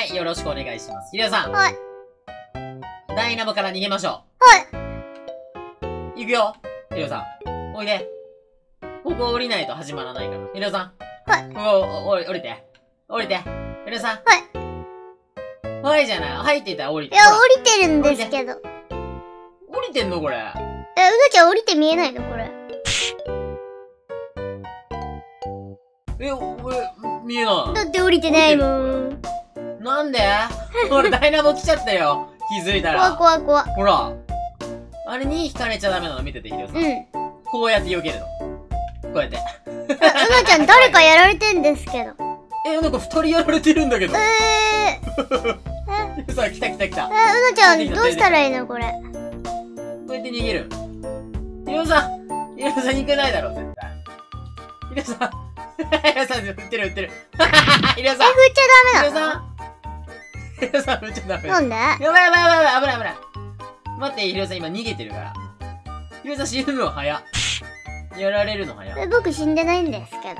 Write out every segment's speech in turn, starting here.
はい、よろしくお願いします。ひろさん。 はい。 ダイナモから逃げましょはい。 う。行くよ。ひろさん。おいで。ここ降りないと始まらないから。ひろさん。 はい。 ここ、降りて。降りて。ひろさん。 はい。 はいじゃない。はいって言ったら降りて。 いや、降りてるんですけど。 降りてんのこれ。 うなちゃん降りて見えないのこれ。 俺、見えない。 だって降りてないもん。 なんで俺ダイナモ来ちゃったよ。気づいたら。 怖い。 ほら。あれに引かれちゃダメなの見てて、ひろさん。こうやって避けるの。こうやって。 うなちゃん誰かやられてんですけど。 なんか二人やられてるんだけど。ひろさん、来た。 うなちゃんどうしたらいいのこれ。 こうやって逃げる。ひろさん行けないだろ、絶対。ひろさん、振ってる。ひろさん。 振っちゃダメなの？ ひろさん、振っちゃダメ。 なんで？ やばい、危ない。待って、ひろさん今逃げてるから。ひろさん死ぬの早っ。やられるの早っ。 僕死んでないんですけど。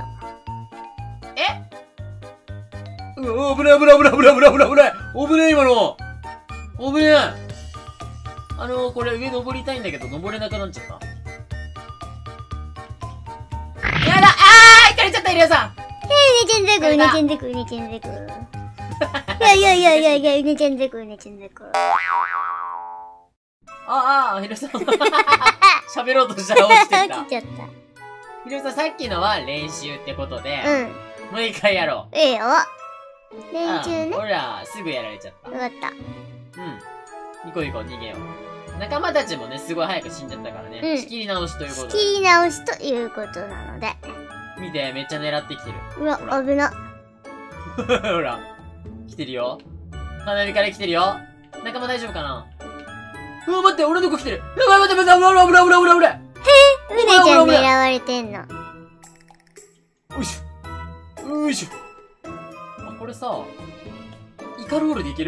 危ない危ない今の危ねえ。これ上登りたいんだけど登れなくなっちゃった。やだ行かれちゃったひろさん。 うねちゃんゼク。いや、うねちゃんゼク。うねちゃんゼク。 ひろさん。喋ろうとしたら落ちてきた。 落ちちゃった。 ひろさんさっきのは練習ってことで、もう一回やろう。 ええよ。練習ね。 ほら、すぐやられちゃった。 わかった。 行こう、逃げよう。仲間たちもね、すごい早く死んじゃったからね。仕切り直しということで。 仕切り直しということなので。 見て、めっちゃ狙ってきてる。 うわ、危な。 ほら、来てるよ。花火から来てるよ。仲間大丈夫かな？待って、俺の子来てる。やばい、待って、危ない。 うねちゃん狙われてんの。 よいしょ。これさ、イカロールでいける。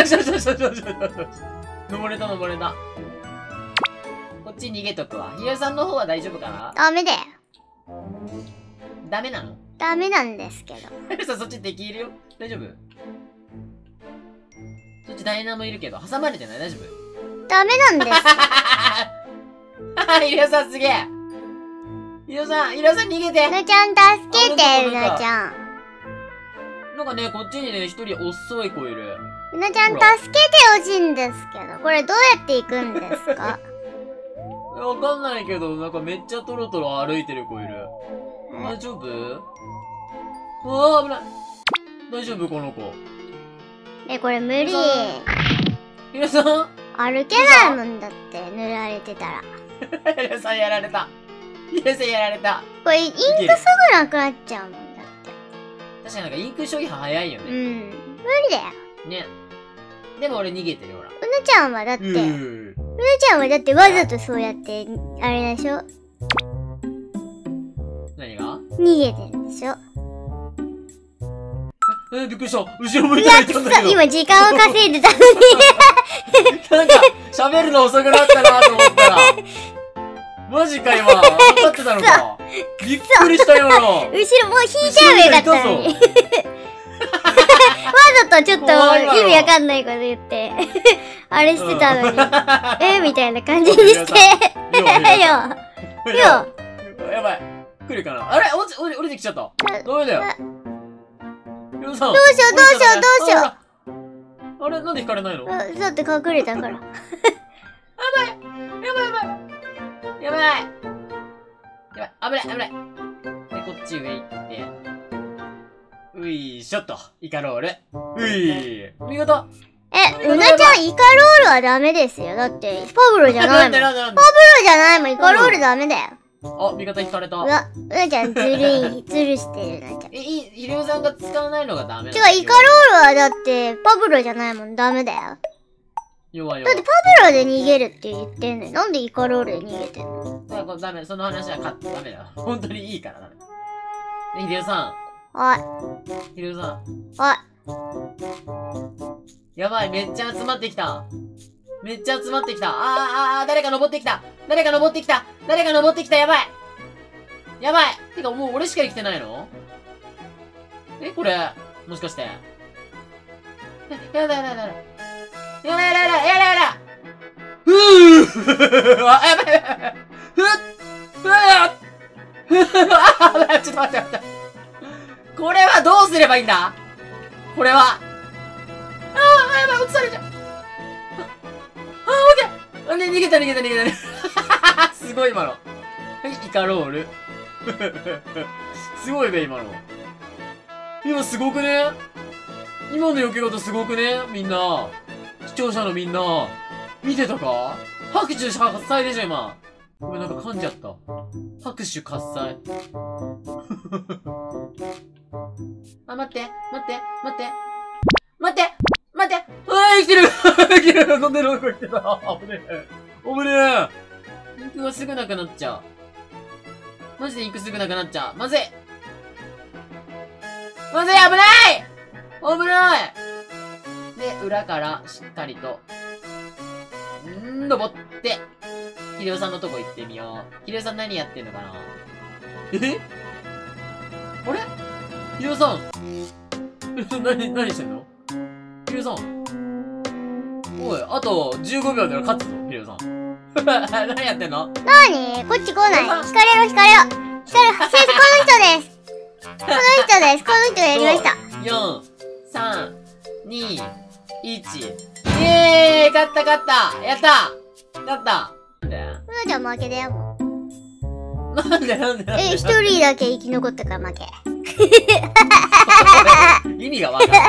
登れた。こっち逃げとくわ。ひろさんの方は大丈夫かな？ ダメだよ。 ダメなの？ ダメなんですけど。 ひろさんそっち敵いるよ。大丈夫？そっちダイナモいるけど、挟まれてない？大丈夫？ ダメなんですひろさんすげえ。ひろさん逃げて。 うなちゃん助けて、うなちゃん。 なんかね、こっちにね、一人遅い子いる。 うなちゃん助けてほしいんですけど、これどうやって行くんですか？ わかんないけど、なんかめっちゃトロトロ歩いてる子いる。大丈夫？危ない。大丈夫この子。 これ無理。 ひろさん歩けないもんだって、塗られてたら。 ひろさんやられた。 これインクすぐなくなっちゃうもんだって。 確かになんかインク消費早いよね。 無理だよ。 ね。でも俺逃げてるほら。 うなちゃんはだってわざとそうやって、あれでしょ？ 何が？ 逃げてんでしょ？ びっくりした。後ろ向いていたんだけど。 今時間を稼いでたのに。 なんか、喋るの遅くなったなと思ったら。マジか今。分かってたのか。びっくりしたよな。 後ろもう引いちゃえばよかったのに。わざとちょっと意味わかんないこと言って、あれしてたのに。みたいな感じにして。 やばい。来るかな。あれ降りてきちゃった。ダメだよ。どうしよう。あれなんで引かれないの？ だって隠れたから。 やばい。危ない。で、こっち上行って。ういしょっと。イカロール。見事。 うなちゃんイカロールはダメですよ。だって、パブロじゃないもん。パブロじゃないもん、イカロールダメだよ。 味方引かれた。 うなちゃんずるしてるなちゃん。 ひろさんが使わないのがダメなの？ 違う、イカロールはだって、パブロじゃないもん、ダメだよ。 弱い。 だってパブロで逃げるって言ってんのに、なんでイカロールで逃げてんの？ ダメ、その話はダメだよ。本当にいいからダメ。ひろさん。ひろさん。やばい、めっちゃ集まってきた。誰か登ってきた。やばい。てかもう俺しか生きてないの？これ、もしかして。 やだやだやだやだ。やだやだやだやだやだ。ふぅあ、やばいやばいやばい。ちょっと待って待って。これはどうすればいいんだ？これは。やばい、落とされちゃう。オッケー。逃げた逃げた逃げた。すごい今の。はい、イカロール。すごいね、今の。今すごくね？今の避け方すごくね？みんな。視聴者のみんな。見てたか？拍手喝采でしょ、今。ごめん、なんか噛んじゃった。拍手喝采。あ、待って、待って、待って。待って待って生きてる生きてる飲んでる生きてる危ねえ。危ねえ。インクがすぐなくなっちゃう。マジでインクすぐなくなっちゃう。まずいまずい危ない危ないで、裏からしっかりと、登って、ヒデオさんのとこ行ってみよう。ヒデオさん何やってんのかな？あれヒデオさん何してんの？ヒデオさん。おい、あと15秒で勝つぞ、ヒデオさん。何やってんの？ なに？こっち来ない。光れろ、光れろ。光れろ。先生、この人です。この人です。この人がやりました。 4、3、2、1。イエーイ勝った勝ったやった勝ったなんで？ このちゃん負けだよ。 なんでなんでなんで？ 一人だけ生き残ったから負け。 意味がわかんない。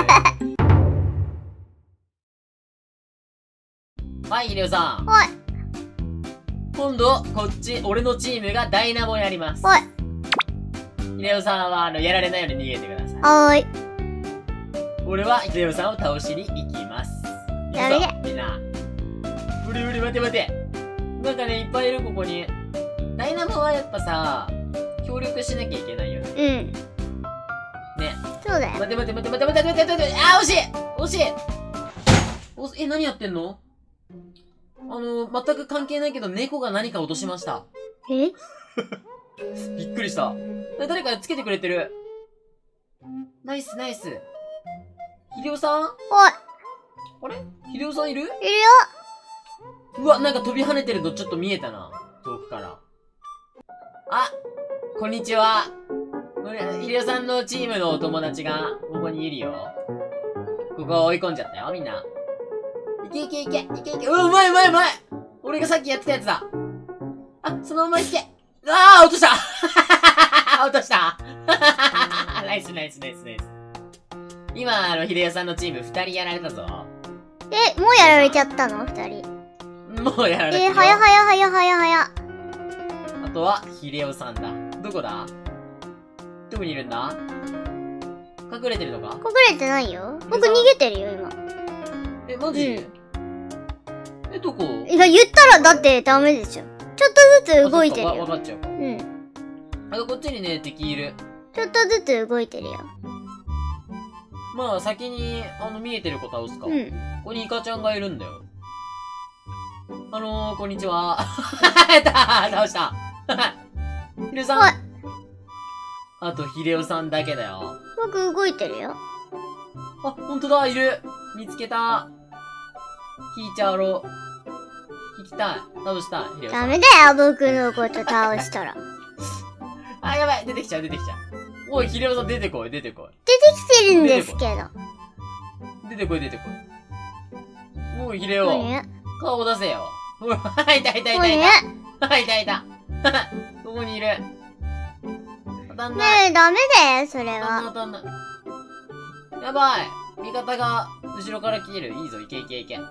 はい、ヒデオさん。 はい。 今度、こっち、俺のチームがダイナモやります。 はい。 ヒデオさんは、やられないように逃げてください。 はーい。 俺は、ヒデオさんを倒しに行きます。 やるみんな。うりうり待て待て。なんかね、いっぱいいる、ここに。ダイナモはやっぱさ、協力しなきゃいけないよね。 うん。 ね。 そうだよ。 待て待て待て待て待て待て待て。あー、惜しい惜しい何やってんの？全く関係ないけど、猫が何か落としました。 え？ びっくりした。誰かつけてくれてる。ナイスナイス。ヒデオさん？ はい。 あれヒデオさんいる？ いるよ。 うわ、なんか飛び跳ねてるのちょっと見えたな。遠くから。あ、こんにちは。ヒデオさんのチームのお友達が、ここにいるよ。ここ追い込んじゃったよ、みんな。いけいけいけ、いけいけ。うまいうまいうまい俺がさっきやってたやつだ。あ、そのままいけ。あー落とした落としたナイスナイスナイスナイス。今、ヒデオさんのチーム2人やられたぞ。 え、もうやられちゃったの？二人。 もうやられたよ。 はやはやはやはやはや。 あとは、ヒデオさんだ。どこだ？どこにいるんだ？隠れてるのか？ 隠れてないよ。僕逃げてるよ、今。 え、マジ？どこ？ いや、言ったらだってダメでしょ。ちょっとずつ動いてるよ。 わかっちゃうか。 うん。 こっちにね、敵いる。 ちょっとずつ動いてるよ。 まあ、先に、見えてる子倒すか。 うん。 ここにイカちゃんがいるんだよ。こんにちは。やったー倒したヒデオさん、 はい。 あと、ヒデオさんだけだよ。 僕動いてるよ。 あ、ほんとだ、いる見つけた。引いちゃろう。引きたい。倒したい、ヒデオさん。 ダメだよ、僕のこと倒したら。 あ、やばい、出てきちゃう、出てきちゃう。おい、ヒデオさん出てこい、出てこい。 出てきてるんですけど。 出てこい、出てこい。おい、ヒデオ。顔出せよ。ほら、いたいたいたいた。いたいた。ここにいる。当たんない。 ねえ、ダメだよ、それは。 当たんない。やばい。味方が後ろから来てる。いいぞ、いけいけいけ。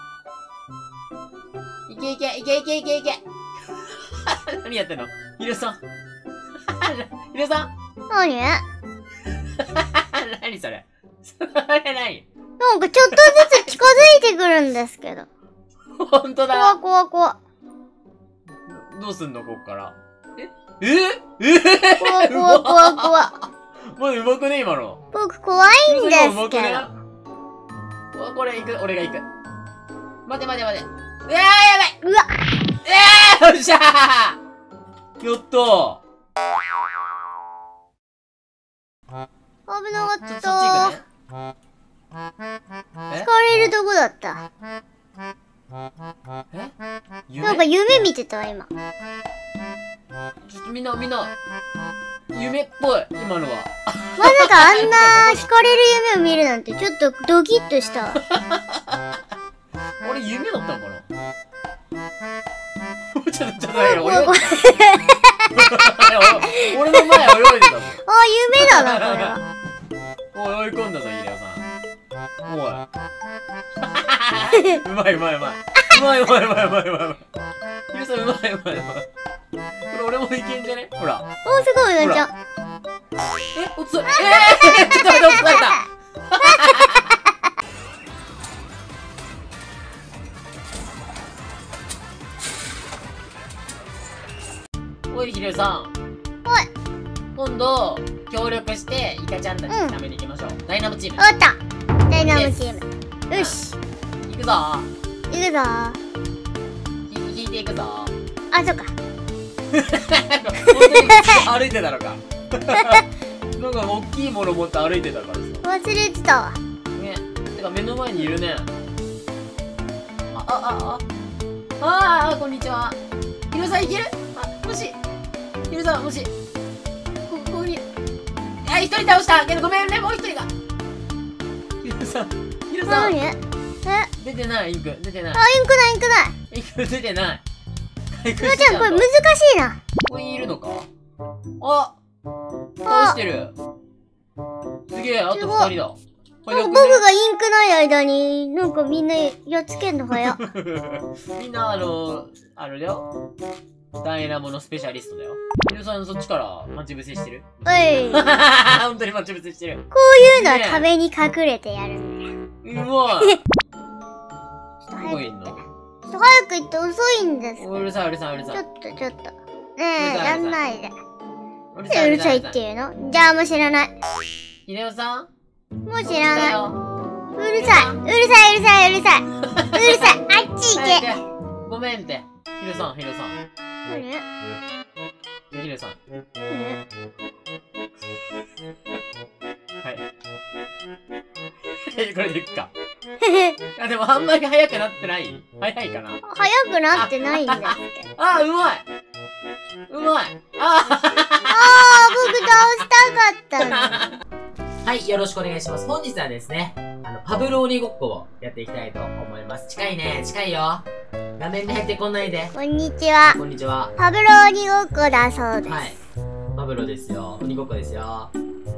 いけいけ、いけいけいけいけ。何やってんの？ヒデオさん。ヒデオさん何？ 何それ？それ何？ なんかちょっとずつ近づいてくるんですけど。 ほんとだ。 怖怖。 どうすんのこっから。 怖。 もう上手くね今の。 僕怖いんですけど。 これ行く、俺が行く。待て。うわーやばい。 うわ。 よっしゃーやったー。 危なかったそっち行くね。 見てたわ、今。 ちょっとみんな、夢っぽい、今のは。 まさかあんな惹かれる夢を見るなんて、ちょっとドキッとしたわ。 俺夢だったのかなちょっと、俺の前泳いでたぞ。 あ、夢だな、これは。 おい、追い込んだぞ、ヒデオさん。おい。うまい。ヒデオさん、うまい。これ俺もいけんじゃねほら。 お、すごい、うなちゃん。 落ちた。ちょっと待って、落ちた。おい、ヒデオさん。 おい。 今度、協力して、イカちゃんたちに食べに行きましょう。ダイナモチーム。 わかった。ダイナモチーム。よし。 行くぞ。 行くぞ。 引いていくぞ。 あ、そっか。 本当に歩いてたのか。なんか大きいもの持って歩いてたからさ。 忘れてたわ。 ね。てか目の前にいるね。こんにちは。ヒロさんいける？もし。ヒロさん、もし。ここに。一人倒したけどごめんね、もう一人が。ヒロさん。 何？ 出てない、インク。出てない。 インクない。 インク出てない。 ひろちゃん、これ難しいな。 ここにいるのか？倒してる。すげえ、あと2人だ。 僕がインクない間に、なんかみんなやっつけんの早っ。 みんなあれだよ。ダイナモのスペシャリストだよ。ヒロさんそっちから待ち伏せしてる？ おい。 本当に待ち伏せしてる。 こういうのは壁に隠れてやるんだよ。 うまい。どこいんの？ 早く行って遅いんです。 うるさい。 ちょっと。ねえ、やんないで。 うるさいって言うの？じゃあもう知らない。 ヒデオさん？ もう知らない。うるさい。あっち行け。 ごめんって。ヒデオさん。 何？ ヒデオさん。はい。これでいくか。でもあんまり速くなってない？速いかな？ 速くなってないんですけど。 うまい。僕倒したかったの。 はい、よろしくお願いします。本日はですね、パブロ鬼ごっこをやっていきたいと思います。近いよ。画面に入ってこんないで。 こんにちは。パブロ鬼ごっこだそうです。 はい。パブロですよ。鬼ごっこですよ。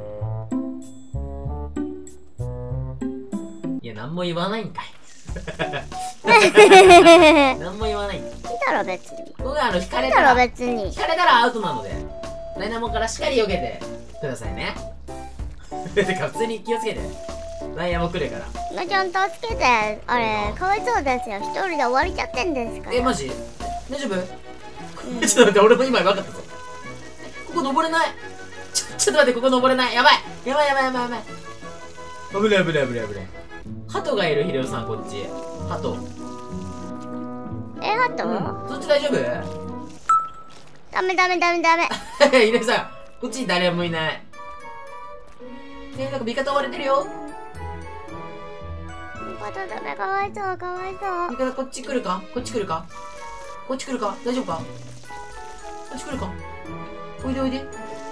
いや、なんも言わないんかい。なんも言わないんかい。 いいだろ、別に。 僕は引かれたらアウトなので、ダイナモからしっかり避けてくださいね。てか、普通に気をつけて。ダイヤも来るから。 なちゃん助けて。あれ、かわいそうですよ。一人で終わりちゃってんですから。 マジ？大丈夫？ちょっと待って、俺も今分かったぞ。ここ登れない。ちょっと待って、ここ登れない。やばい。危ない。鳩がいる、ヒデオさん、こっち。鳩。 ハト？ そっち大丈夫？ ダメ。 ヒデオさん、こっちに誰もいない。なんか味方追われてるよ。 味方ダメ、かわいそう。 味方こっち来るか？大丈夫か？こっち来るか？おいで。来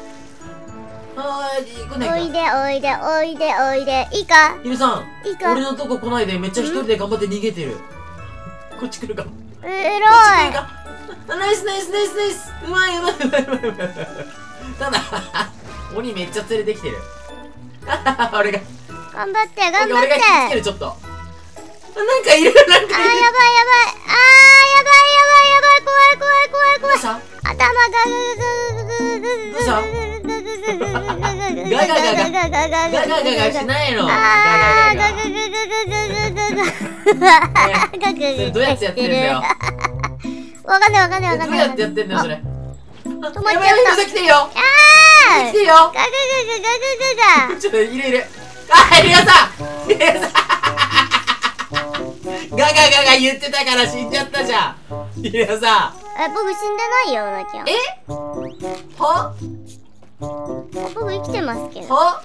ないか。 おいで。いいか？ ヒデさん、俺のとこ来ないで、めっちゃ一人で頑張って逃げてる。こっち来るか？ えろい。 ナイス。うまい。ただ、鬼めっちゃ連れてきてる。俺が。 頑張って。 俺が引きつける、ちょっと。なんかいる。 やばい。怖い。 どうした？ 頭どうした？ガガしないの。どうやってやってんだよ。 わかんない。 どうやってやってんだよ、それ。 止まっちゃった。 来てるよ。ちょっといる。ヒデさん。ガ言ってたから死んじゃったじゃん。ヒデさん。 僕死んでないよ、なちゃん。 は？ 僕生きてますけど。 は？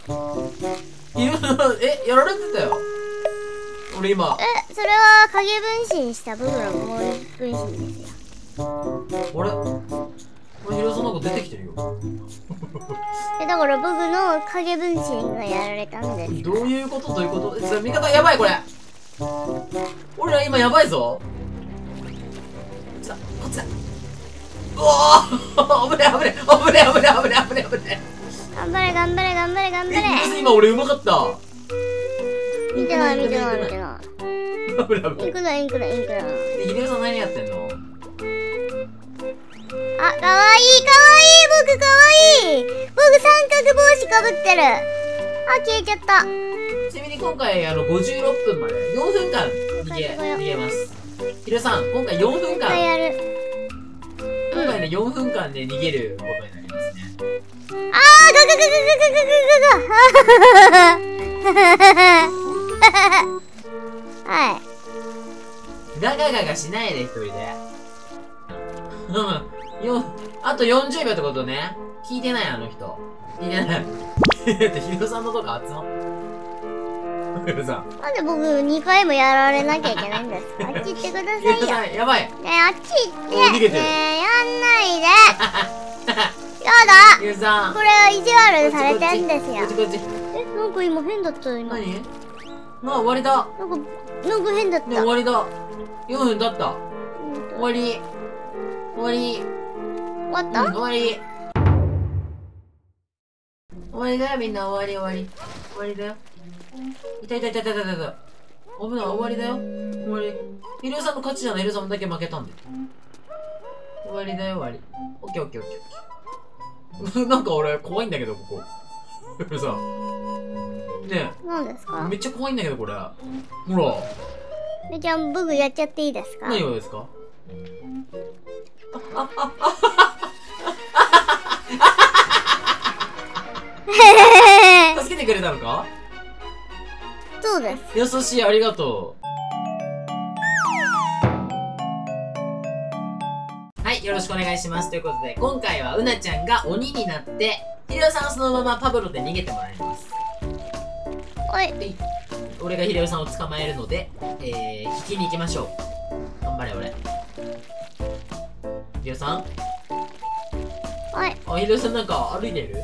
やられてたよ。俺今。 それは影分身した僕のもう分身ですよ。 これヒロさんなんか出てきてるよ。 だから僕の影分身がやられたんです。 どういうことどういうこと？味方やばいこれ。俺ら今やばいぞ。こっちだ。うおー危ね危ね危ね危ね危ね危ね危ね。 頑張れ頑張れ頑張れ頑張れ。 今俺うまかった。 見てない見てない見てない。 危ない危ない。 いくらいくらいくら。 ヒデさん何やってんの？ あ、かわいいかわいい僕かわいい僕三角帽子かぶってる。あ、消えちゃった。 ちなみに今回56分まで4分間逃げます。ヒデさん今回4分間やる。 今回ね4分間で逃げることになりますね。 あーガガガガガガガガはい。 ガガガガしないで一人で。あと40秒ってことね。聞いてないあの人。聞いてない。ヒロさんのとこ集まっヒロさん。 なんで僕2回もやられなきゃいけないんですか？あっち行ってくださいよ。 ヒロさん、やばい。 ねえ、あっち行って。 逃げてる。 ねえ、やんないで。やだ。 ヒロさん。 これは意地悪されてんですよ。 こっちこっち。 え、なんか今変だったよ、今。 何？終わりだ。 なんか変だった。 ね、終わりだ。4分経った。終わり。終わり。 終わった？ 終わり。終わりだよ、みんな。終わり終わり。終わりだよ。いたいたいたいたいたいた。危ない、終わりだよ。終わり。ヒロさんの勝ちじゃない、ヒロさんだけ負けたんだよ。終わりだよ、終わり。オッケーオッケーオッケー。なんか俺、怖いんだけど、ここ。ヒロさん。ねえ。 何ですか？ めっちゃ怖いんだけど、これ。ほら。 じゃあ、僕やっちゃっていいですか？ 何をですか？助けてくれたのか？ そうです。 優しい、ありがとう。はい、よろしくお願いします。ということで、今回はうなちゃんが鬼になって、ヒデオさんはそのままパブロで逃げてもらいます。 はい。 俺がヒデオさんを捕まえるので、引きに行きましょう。頑張れ、俺。ヒデオさん？ はい。 あ、ヒデオさんなんか歩いてる？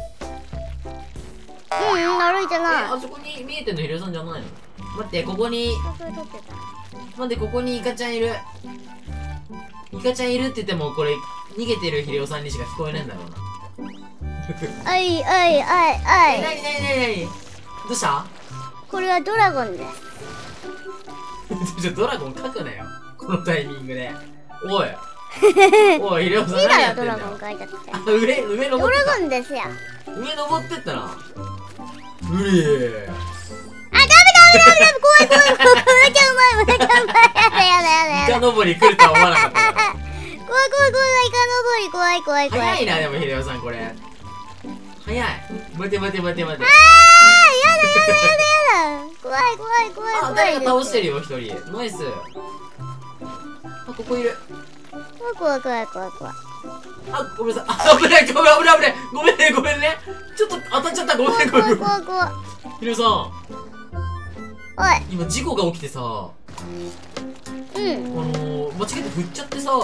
歩いてない。 あそこに見えてんのヒデオさんじゃないの？待って、ここに、待って、ここにイカちゃんいる。イカちゃんいるって言っても、これ、逃げてるヒデオさんにしか聞こえないんだろうな。 あいあいあいあい。 なになになになに？どうした？ これはドラゴンです。 ちょ、ドラゴン書くなよ。このタイミングで。おい。おい、ヒデオさん何やってんだよ。 ドラゴン書いてあって。 あ、上登ってた。 ドラゴンですよ。 上登ってったな。うりー。 あ、ダメ怖い怖い怖い。めっちゃうまいめっちゃうまい。やだ。 イカ登り来るとは思わなかったな。 怖いイカ登り怖い。 早いな、でもヒデオさんこれ。早い。待て。 やだ。怖い。 あ、誰か倒してるよ、一人。ナイス。あ、ここいる。 怖い。 あ、ごめんなさい。あ、危ない。ごめんね。ちょっと当たっちゃった。ごめん。 怖い。 ヒデオさん。 おい。 今事故が起きてさ。間違えて振っちゃってさ。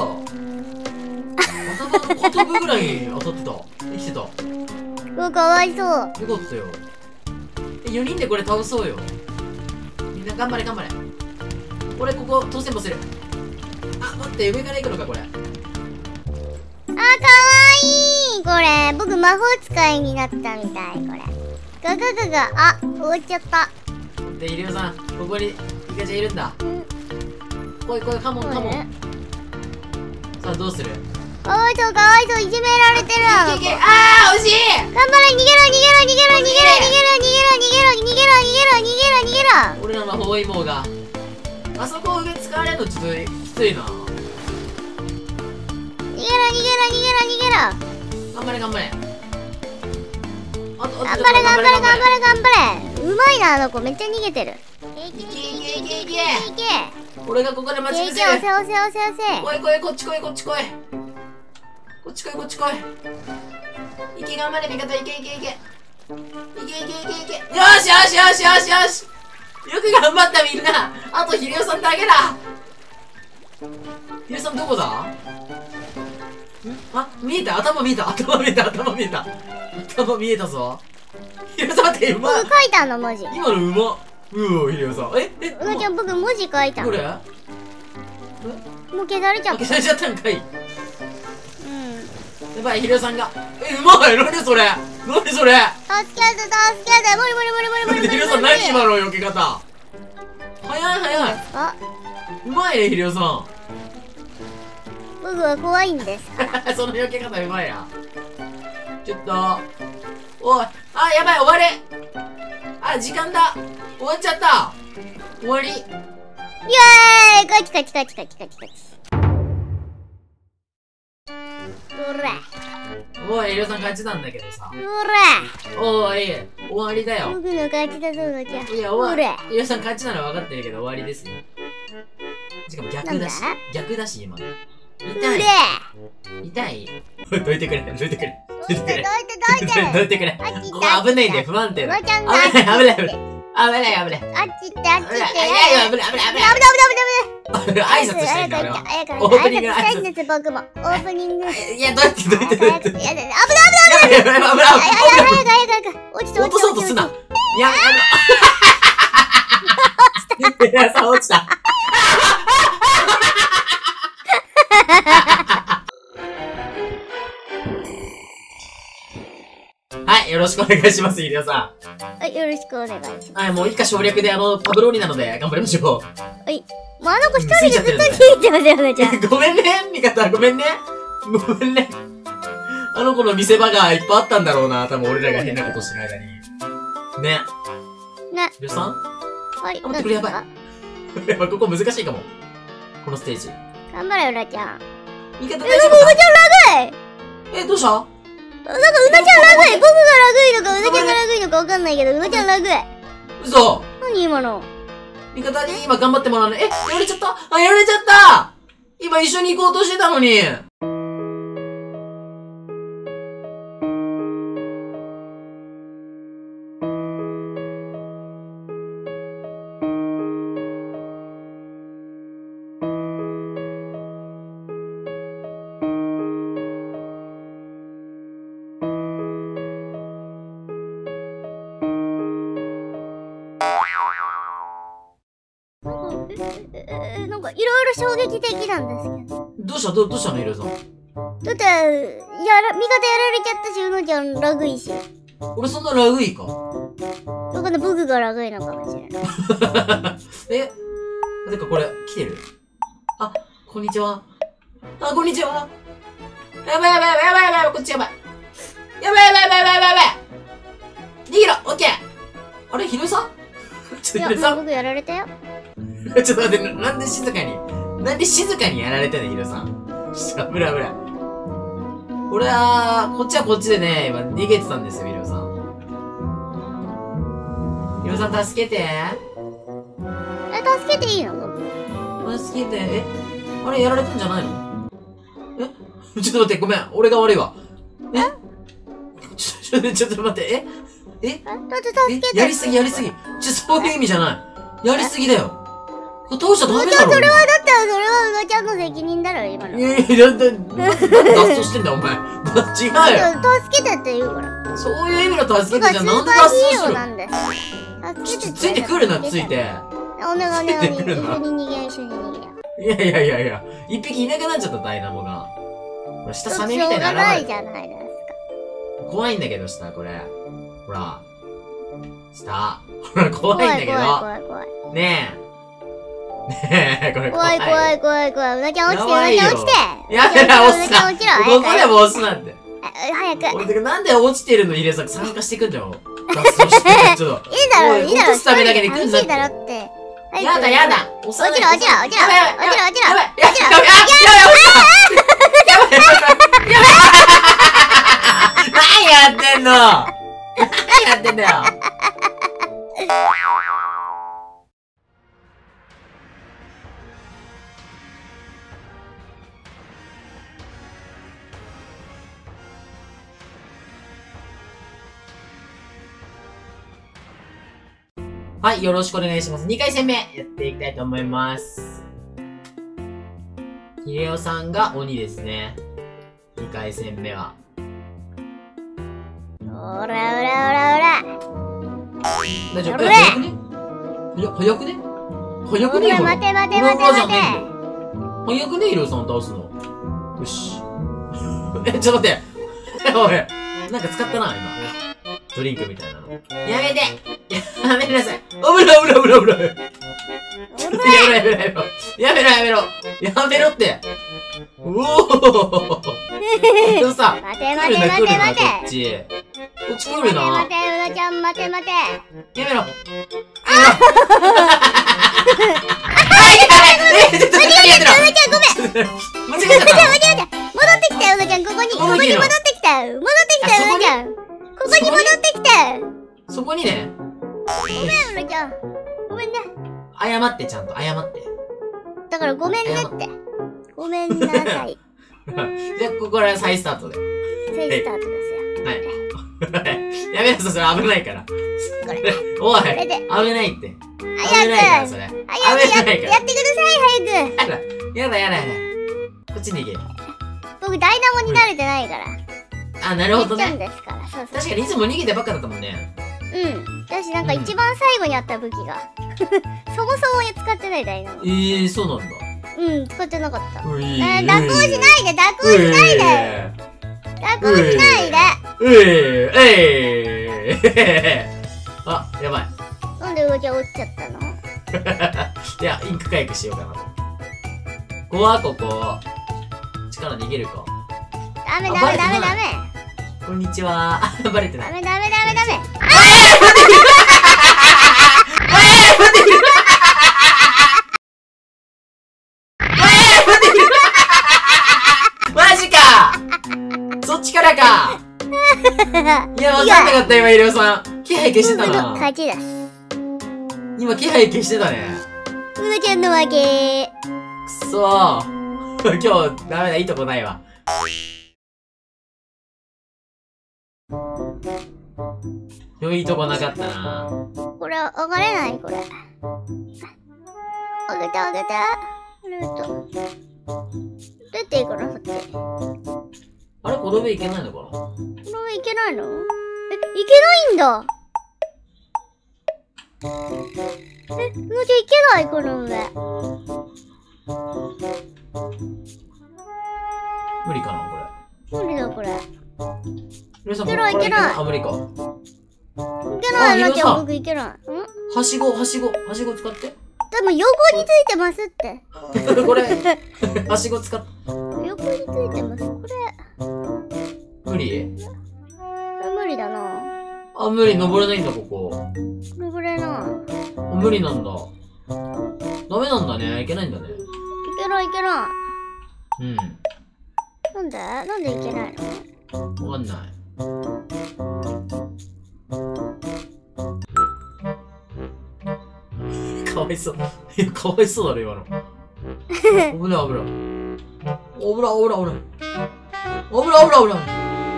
頭のことぶぐらいに当たってた。生きてた。 かわいそう。 よかったよ。4人でこれ倒そうよ。みんな頑張れ。俺ここ当選もする。あ、待って、上から行くのかこれ。 あ、かわいい。これ僕魔法使いになったみたい。これガガ。あ、終わっちゃった。 で、ヒデオさん、ここにイカちゃんいるんだ。来い、カモン。さあ、どうする？ かわいそう、いじめられてる。 あー、惜しい。 頑張れ、逃げろ。 俺らの包囲網が。あそこ上使われるのちょっときついな。 逃げろ。 頑張れ。 頑張れ。うまいな、あの子。めっちゃ逃げてる。 いけ。俺がここで待ち伏せる。 押せ。 来い、こっち来い。こっち来い。いけ、頑張れ、味方。いけ。よし。よく頑張った、みんな。あとヒデオさんだけだ。ヒデオさんどこだ？ あ、見えた、頭見えた、頭見えた、頭見えた。頭見えたぞ。ひろさん待って、うまい。 僕書いたの文字。 今のうまっ。うお、ひろさん。え、 うなちゃん、僕文字書いたの。 これもう消されちゃった。 消されちゃったんかい。 うん。 やばい、ひろさんが。え、うまい。なにそれ。なにそれ。 助けて、助けて。無理無理無理無理無理無理。 ひろさん、何今の避け方。早い早い。 あ、 うまいね、ひろさ僕は怖いんです。 ん。その避け方うまいな。ちょっと。おい。あ、やばい、終わり。あ、時間だ。終わっちゃった。終わり。 イエーイ、カチカチカチカチカチカチ。うらおい、ひろさん勝ちなんだけどさ。 うおい、終わりだらよ。 僕の勝ちだぞ、うなちゃん。 いや、終わうらり。ひろさん勝ちなら分かってるけど終わりですよ。しかも逆だしなんだ。 逆だし、今。 う痛らい。痛い。どいてくれ、どいてくれ。 どいて、どいて、どいて。 どいてくれ。 あっち行っこて、 こ危ないんで不安定だ。 うなちゃんが危ない、危ない、危ない。危ない、危ない。 あっち行って、あっち行って。 いやいや、危ない、危ない、危ない。挨拶してんだ、俺は。オープニングの挨拶。 です、僕も。オープニング。 いや、どうやって、どうやって、どうやって。 やだ、危ない、危ない。 やばい、やばい、危ない、危ない。 早く、早く、早く。落ちて、 落とそうとすな。いや、いや、さ、落ちた。はい、よろしくお願いします、ひろさはい、よろしくお願いします。 ん。はい、もう以下省略でパブローニなので頑張りましょう。 はい。もうあの子一人でずっと聞ついちゃってるいてますよね、じゃあ。 ごめんね、味方、ごめんね。ごめんね。あの子の見せ場がいっぱいあったんだろうな、多分俺らが変なことしてる間に。ね。 ね。 ひろさんはい。 待って、これやばい。やっぱここ難しいかも。このステージ。 頑張れ、うなちゃん。 味方うな大丈夫かちゃんラグい。 え、どうしたなんかうなちゃんラグい。僕がラグいのか、うなちゃんがラグいのかわかんないけど、うなちゃんラグい。 嘘何今の。 味方に今頑張ってもらうね。え、やられちゃったあ、やられちゃった今一緒に行こうとしてたのに。 なんかいろいろ衝撃的なんですけど。 どうしたどうしたのヒロさん。 だって、味方やられちゃったし、うのちゃんラグいし。 俺そんなラグいかどこで僕がラグいのかもしれない。 えてかこれ、来てるあ、こんにちは。あ、こんにちは。やばいやばいやばいやばいやばい、こっちやばい。やばいやばいやばいやばいやばいやばい。逃げろオッケーあれヒロさんちょっとヒロさん僕やられたよ。 ちょっと待って、なんで静かにやられてんのヒロさん。ちょっと危ない危ない。俺は、こっちはこっちでね、今逃げてたんですよ、ヒロさん。ヒロさん助けて。 助けていいの僕。 助けて。えあれやられたんじゃないのえちょっと待って、ごめん。俺が悪いわ。えちょっと待って、 だって助けて。 やりすぎ。そういう意味じゃない。やりすぎだよ。倒しちゃダメだろ。 それはうなちゃんの責任だろ、今の。 いやいや、なんで脱走してんだよ、お前。違うよ。 助けてって言うから。 そういう意味の助けてじゃん。なんで脱スーパー走するヒーローなんです。助けてついてくるな、ついて。 お願いお願い。 ついてくるな一緒に逃げよ。 いや。一匹いなくなっちゃった、ダイナモが。これ下サメみたいしょうがな現れないじゃないですか。 怖いんだけど、下、これ。ほら。下。ほら、怖いんだけど。 怖い。 ねえ、これ怖い。うなちゃん落ちて、 やばいよやめろ、押すな。 うなちゃん落ちろ。 ここでも押すなんて。 早く。 俺、てかなんで落ちてるの入れさ、参加してくんだよ。脱走して、ちょっと。 いいだろ。 落とすためだけで来んだって。 楽しいだろって。 やだ。 落ちろ。何やってんの何やってんだよはい、よろしくお願いします。2回戦目やっていきたいと思います。ヒレオさんが鬼ですね。 2回戦目は。 おらおらおらおら。 大丈夫？ やべえ早くね？早くね？早くね？ 待て待て待て待て待て。 早くね、ヒロさん倒すの。よし。ちょっと待って。おい、なんか使ったな、今。ドリンクみたいなの。やめてやめなさい。危ない危ない危ない危ない。やめろやめろやめろ。やめろやめろ。やめろって。おおでもさ、 待て待て待て待て。 こっち。こっち来るな。 待て、うなちゃん、待て待て。 やめろ。間違えた。 戻ってきたよ、うなちゃん、ここに。ここに戻ってきたよ。戻ってきたよ、うなちゃん。ここに戻ってきたよ。 そこにね。 ごめん、うなちゃん。ごめんね。 謝って、ちゃんと謝って。 だからごめんねって。ごめんなさい。 じゃあ、ここから再スタートで。 再スタートですよ。 はい。やめなさい、それ危ないから。 これ。 おい、 これで。 危ないって。危早ないから、 く。 それ。 早く危ないから。 やってください、早く。 やだ。こっちに行け。 僕、ダイナモに慣れてないから。 あ、なるほどやっちゃうんね。 ですから。そうそう。 確かにいつも逃げてばっかだったもんね。 うん。私なんか一番最後にあった武器が。そもそも使ってないダイナモ。 そうなんだ。 うん、使ってなかった。 うい蛇行しないで、蛇行しないで。蛇行しないで。 あ、やばい。 なんでうなちゃん落ちちゃったの？ いや、インク回復しようかなと。ここはここ。力逃げるか。 ダメ。 こんにちは。バレてない。 ダメ。 マジかそっちからかいや、わかんなかった、今、イリオさん。気配消してた僕のな。 勝ちです。 今、気配消してたね。 うなちゃんの負け。 くそー。今日、ダメだ、いいとこないわ。今日いいとこなかったな。 これ、上がれないこれ。上げて。ルート。出ていいかな、そっち。 あれ、この上いけないのかな？ この上いけないの？いけないんだ。うなちゃんいけないこの上。 無理かな、これ。 無理だこれ。いいけないいけないあ、無理か。 けない、うなちゃんあ僕いけない。 はしご使って。 でも横についてますって。 これ、はしご使って。 横についてます。こ無理？ れ無理だな。 あ、無理、登れないんだ、ここ。 登れなあ、無理なんだ。ダメなんだね。いけないんだね。 い。いけない。 うん。 なんでいけないの？ わかんない。かわいそう。いや、かわいそうだろ、今の。危ない。危ない。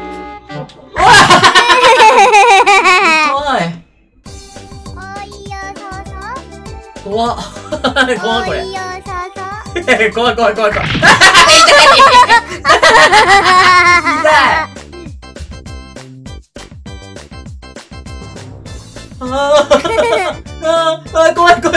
怖っ。怖っ、これ。怖い。痛い。怖い。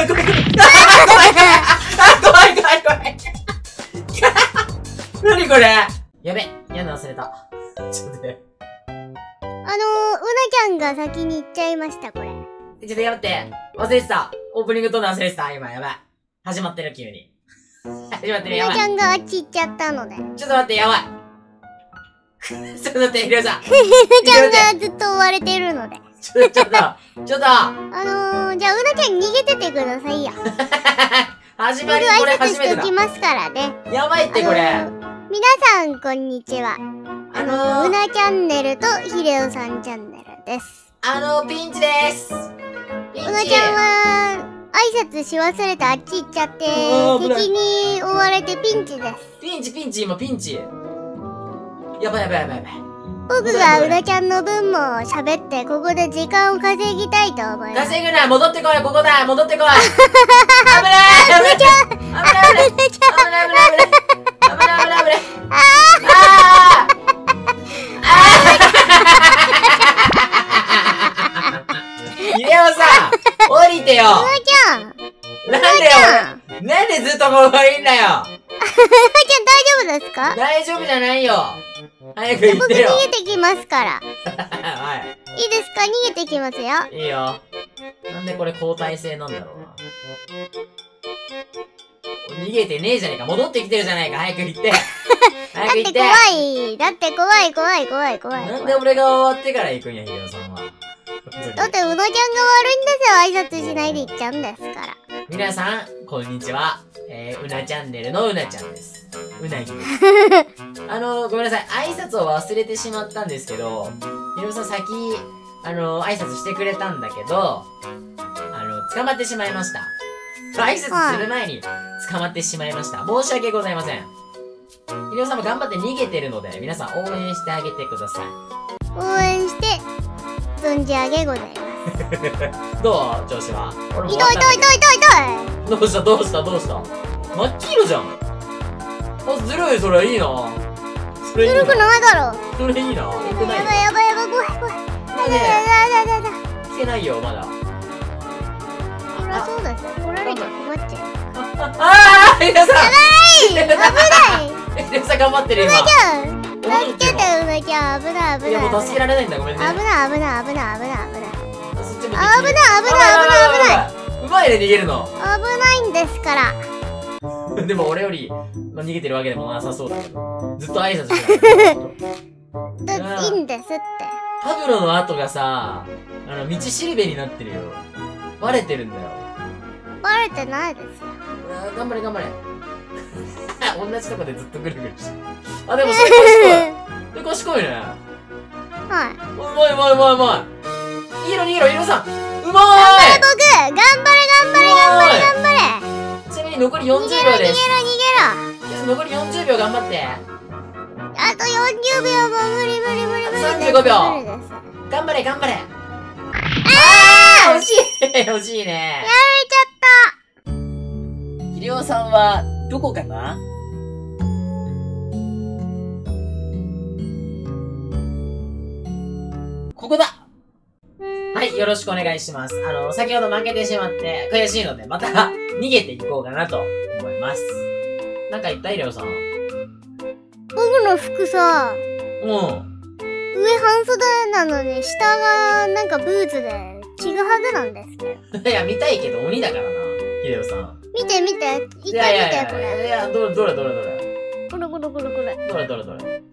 何これ。やべ、やんの忘れた。ちょっとね。 うなちゃんが先に行っちゃいました、これ。 ちょっと待って。忘れてた。オープニング撮るの忘れてた。今、やばい。始まってる、急に。始まってる、やばい。 うなちゃんがあっち行っちゃったので。 ちょっと待って、やばい。ちょっと待って、ひろさん。 うなちゃんがずっと追われてるので。 ちょっと。 じゃあうなちゃん逃げててくださいよ。 始まり、 僕これ挨拶初めてだしておき。ますからね。 やばいって、これ。 皆さんこんにちは。うなチャンネルとひれおさんチャンネルです。 ピンチです。 うなちゃんは挨拶し忘れてあっち行っちゃって敵に追われてピンチです。 ピンチ、今ピンチ。やばい。 僕がうなちゃんの分も喋ってここで時間を稼ぎたいと思います。 稼ぐな、戻ってこい、ここだ、戻ってこい。危ない。ああ。 でよ。 うなちゃん。 なんでよ。なんでずっとここにいんだよ。 うなちゃん大丈夫ですか？ 大丈夫じゃないよ。早く行僕ってよ。 逃げてきますから。 はいいですか？逃げてきますよ。 い。いいよ。なんでこれ交代制なんだろうな。逃げてねえじゃねえか。戻ってきてるじゃないか。早く行って。早く行って。 怖い。だって怖い。 なんで俺が終わってから行くんや、ヒロさんは。 だってうなちゃんが悪いんですよ。挨拶しないで行っちゃうんですから。 皆さん、こんにちは。うなチャンネルのうなちゃんです。うなぎです。ごめんなさい。挨拶を忘れてしまったんですけど、ヒロさん先、挨拶してくれたんだけど、捕まってしまいました。挨拶する前に捕まってしまいました。申し訳ございません。ヒロさんも頑張って逃げてるので、皆さん応援してあげてください。 応援して、存じ上げございます。 どう調子は。俺も痛い。 どうした真っ黄色じゃん。あ、ずるい、それいいな。それいいな。 ずるくないだろ。 それいいな。よくないよ。 やばい、怖い。だ。 来てないよ、まだ。 そりゃそうですよ。来られちゃ困っちゃう。 あー、ヒロさん。 危ないヒロさん頑張ってる、今。 うなちゃん助けて、うなちゃん。危ない。 いや、もう助けられないんだ、ごめんね。 危ない。 そっちも危ない。 うまいね、逃げるの。 危ないんですから。 でも俺より、逃げてるわけでもなさそうだけど。ずっと挨拶してた。 いいんですって。 パブロの後がさ、道しるべになってるよ。バレてるんだよ。 バレてないですよ。 頑張れ。同じとこでずっとぐるぐるして。あ、でもそれ賢いね。 はい。 うまい。逃げろ、ヒロさん。うまーい。 頑張れ。 ちなみに残り40秒です。 逃げろ。 残り40秒頑張って。 あと40秒も無理。 35秒。 無理です。 頑張れ。惜しいね。 やられちゃった。 ヒリオさんは、どこかな？ここだ！ はい、よろしくお願いします。先ほど負けてしまって悔しいので、また逃げていこうかなと思います。なんか言ったイレオさん。 僕の服さ、 うん。 上半袖なのに下がなんかブーツでちぐはぐなんですけど。 いや、見たいけど鬼だからな、ヒデオさん。 見て。一回見て、これ。 いや、どれ。 これ。 どれ。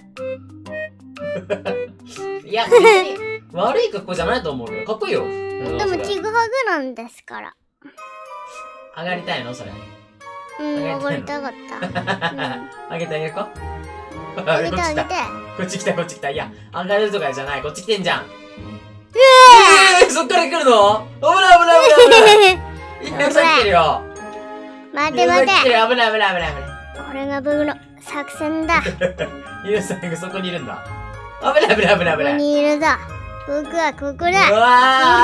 いや、別に悪い格好じゃないと思うよ。かっこいいよ。 でもちぐはぐなんですから。 上がりたいのそれ。 上がりたかった。 あげてあげるかあげて。 こっち来た。いや、上がるとかじゃない。こっち来てんじゃん。そっから来るの？危ない。ヒデオさん来てるよ。 待て。 危ない。 これが僕の作戦だ。 ヒデオさんがそこにいるんだ。危ない。 ここにいるぞ。僕はここだ。 うわ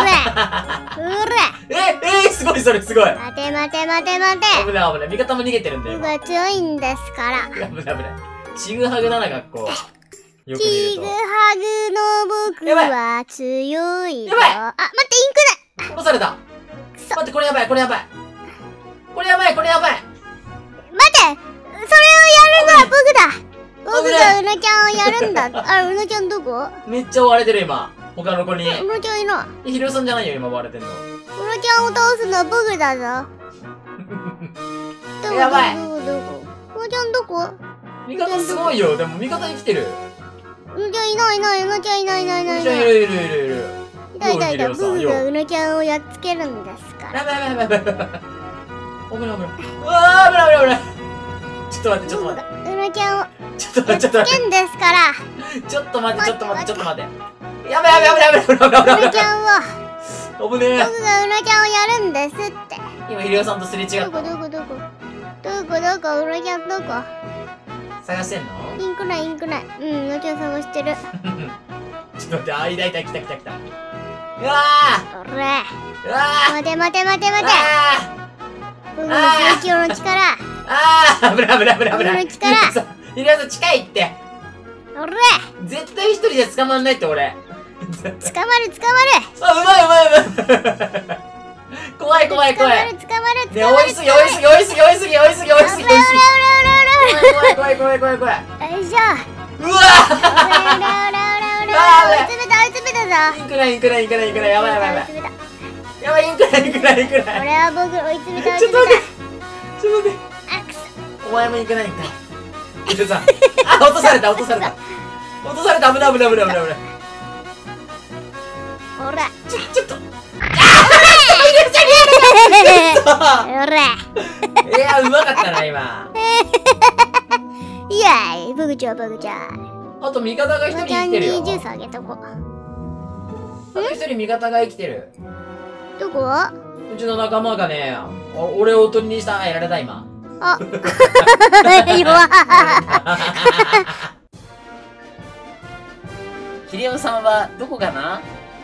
ー。すごい、それすごい。 待て。 危ない。味方も逃げてるんだよ。 僕は強いんですから。 危ない。ちぐはぐだな、学校。よく見ると。 ちぐはぐの僕は強いぞ。 やばい。 あ、待って、インクだ。 殺された。待って、これやばい。 待て、それをやるのは僕だ。僕がうなちゃんをやるんだ。うなちゃんどこ？ めっちゃ追われてる、今。他の子に。 うなちゃんいない。 ヒロさんじゃないよ、今追われてんの。 うなちゃんを倒すのは僕だぞ。 やばい。 どこ？うなちゃんどこ？ 味方すごいよ。でも味方生きてる。 うなちゃんいない。うなちゃんいない。 いる。 僕がうなちゃんをやっつけるんですから。 やばい。危ない。うわー、危ない。ちょっと待って。 うなちゃんをやっちょっと待って。 つけんですから。 ちょっと待って。やばい。 うなちゃんを。 危ねえ。 僕がうなちゃんをやるんですって。 今、ヒロさんとすれ違った。 どこ？うなちゃんどこ？ 探してんの？ インクない。うなちゃん探してる。 ちょっと待って、いた。うわおれ。 ー。うわー。 待て。 あ僕の最強の力。 危ない。 僕の力。 ヒロさん近いって。 おれ。 絶対一人じゃ捕まんないって俺。 捕まる。 あ、うまい。 怖い怖い怖い。 捕まるね、追いすぎ追いすぎ追いすぎ追いすぎ追いすぎ追いすぎ追いすぎ。怖い怖い怖い怖い怖い怖い。 よいしょ。 うわ追い詰めた追い詰めたぞ。 インクないインクないインクないインクない。やばいやばいやばい。 追い詰めた。 やばいインクないインクないインクない。 俺は僕追い詰めた追いちょっと詰め待ってちょっと待って。 た。あくそ。 お前もインクないんかい。伊藤さん。あ、落とされた落とされた。落とされた。危ない危ない危ない危ない危ない。 ほら。 ちょっと。 ほら。 いや、うまかったな、今。 イエーイ、ブグちゃん、ブグちゃん。 あと味方が一人ブグちゃん生きてるよ。 にジュースあげとこう。 あと一人味方が生きてる。 どこ？ うちの仲間がね、俺をおとりにしたやられた、今。 あ、弱っ。 ヒレオさんはどこかな？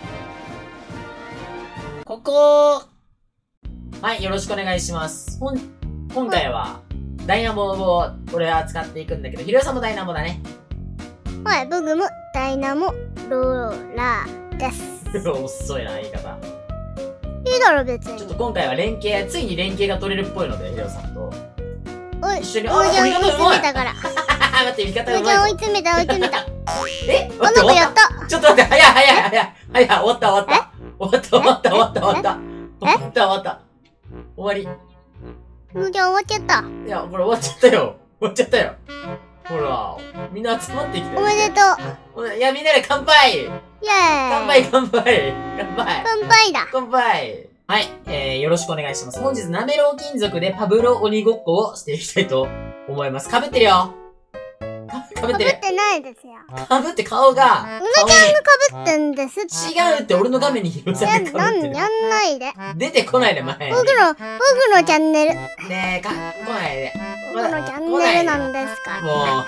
ここ。はい、よろしくお願いします。今回は、ダイナモを俺は使っていくんだけど、ヒレオさんもダイナモだね。 はい、僕もダイナモローラーです。 遅いな、言い方。 いいだろ、別に。 ちょっと今回は連携、ついに連携が取れるっぽいので、ヒレオさんと。 おい、 一緒に、 おいちゃん追い味方う詰まい。 めたから。 待って、味方おいちゃん追いうまいぞ。 詰めた、追い詰めた。 えあ、なんかやった。 ちょっと待って、早い早い早い早い、終わった終わった。終わった終わった終わった終わった。終わった終わった。終わもうじゃあ終わっちゃった。 り。いや、これ終わっちゃったよ。終わっちゃったよ。ほら、みんな集まってきてる。 おめでとう。 いや、みんなで乾杯。 イエーイ。 乾杯乾杯乾杯乾杯だ。 乾杯。はい、よろしくお願いします。本日、なめろう金属でパブロ鬼ごっこをしていきたいと思います。かぶってるよ。かぶってる。 かぶってないですよ。 かぶって顔が。 うなちゃんがかぶってんですって。 違うって、俺の画面に広さんがかぶってる。 やんないで。 出てこないで、前に。 僕のチャンネル。 ねえ、来ないで。 僕のチャンネルなんですから。 もう。 もう